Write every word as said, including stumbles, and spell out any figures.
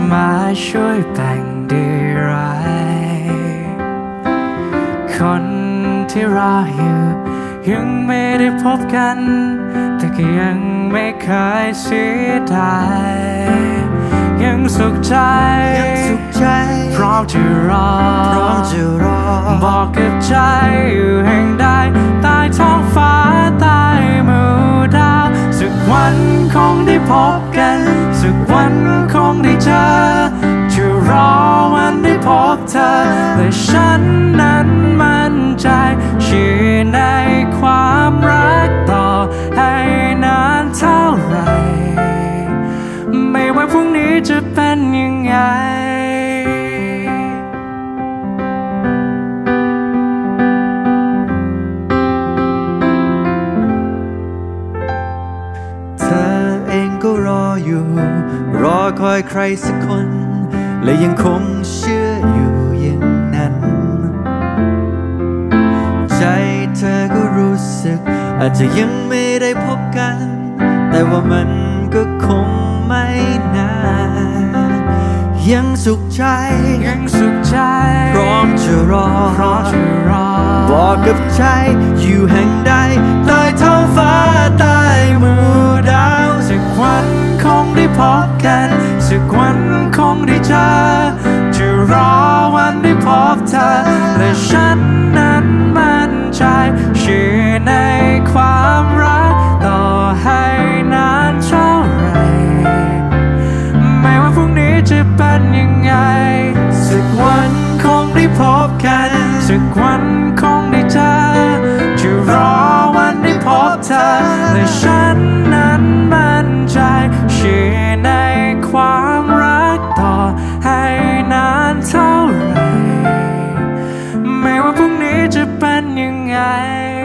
มาช่วยแบ่งดีร้ายคนที่รออยู่ยังไม่ได้พบกันแต่ก็ยังไม่เคยเสียดายยังสุขใจพร้อมจะรอบอกกับใจอยู่แห่งใดใต้ท้องฟ้าใต้หมู่ดาวสักวันคงได้พบกันสักวันคงได้เจอจะรอวันได้พบเธอและฉันนั้นมั่นใจเชื่อในความรักต่อให้นานเท่าไรไม่ว่าพรุ่งนี้จะเป็นยังไงเธอเองก็รออยู่รอคอยใครสักคนและยังคงเชื่ออยู่อย่างนั้นใจเธอก็รู้สึกอาจจะยังไม่ได้พบกันแต่ว่ามันก็คงไม่นานยังสุขใจยังสุขใจพร้อมจะรอพร้อมจะรอบอกกับใจอยู่แห่งใดใต้ท้องฟ้าใต้หมู่ดาวสักวันคงได้พบกันสักวันคงได้เจอจะรอวันได้พบเธอและฉันนั้นมั่นใจเชื่อในความรักต่อให้นานเท่าไรไม่ว่าพรุ่งนี้จะเป็นยังไงสักวันคงได้พบกันสักวันคงได้เจอจะรอวันได้พบเธอและฉันนั้นมั่นใจเชื่อในความรักต่อให้นานเท่าไรไม่ว่าพรุ่งนี้จะเป็นยังไง